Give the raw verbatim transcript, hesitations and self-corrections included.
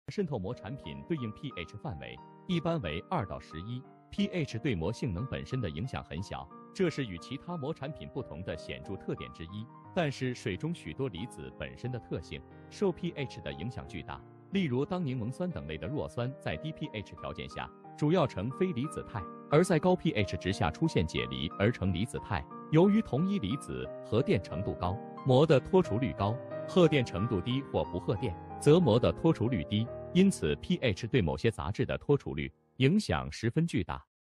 渗透膜产品对应 pH 范围一般为二到十一 ，pH 对膜性能本身的影响很小，这是与其他膜产品不同的显著特点之一。但是水中许多离子本身的特性受 pH 的影响巨大，例如当柠檬酸等类的弱酸在低 pH 条件下主要呈非离子态，而在高 pH 值下出现解离而成离子态。由于同一离子核电程度高，膜的脱除率高；荷电程度低或不荷电，则膜的脱除率低。因此 pH 对某些杂质的脱除率影响十分巨大。